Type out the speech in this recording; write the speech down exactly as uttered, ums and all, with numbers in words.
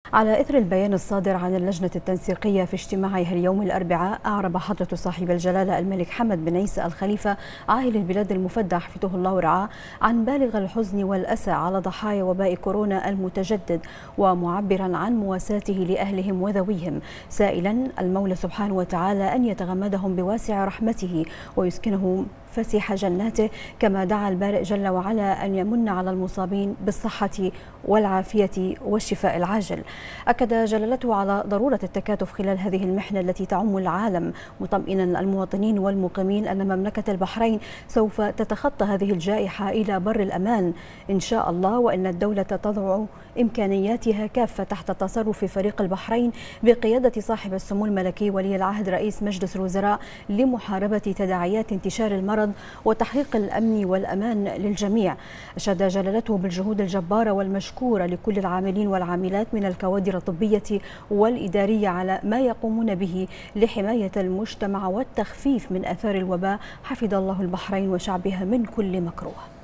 على إثر البيان الصادر عن اللجنة التنسيقية في اجتماعها اليوم الأربعاء، أعرب حضرة صاحب الجلالة الملك حمد بن عيسى الخليفة عاهل البلاد المفدى حفظه الله ورعاه عن بالغ الحزن والأسى على ضحايا وباء كورونا المتجدد، ومعبرا عن مواساته لأهلهم وذويهم، سائلا المولى سبحانه وتعالى أن يتغمدهم بواسع رحمته ويسكنهم فسيح جناته، كما دعا البارئ جل وعلا أن يمن على المصابين بالصحة والعافية والشفاء العاجل. أكد جلالته على ضرورة التكاتف خلال هذه المحنة التي تعم العالم، مطمئنا المواطنين والمقيمين أن مملكة البحرين سوف تتخطى هذه الجائحة إلى بر الأمان إن شاء الله، وأن الدولة تضع إمكانياتها كافة تحت تصرف فريق البحرين بقيادة صاحب السمو الملكي ولي العهد رئيس مجلس الوزراء لمحاربة تداعيات انتشار المرض وتحقيق الأمن والأمان للجميع. أشاد جلالته بالجهود الجبارة والمشكورة لكل العاملين والعاملات من الكوادر الطبية والإدارية على ما يقومون به لحماية المجتمع والتخفيف من آثار الوباء، حفظ الله البحرين وشعبها من كل مكروه.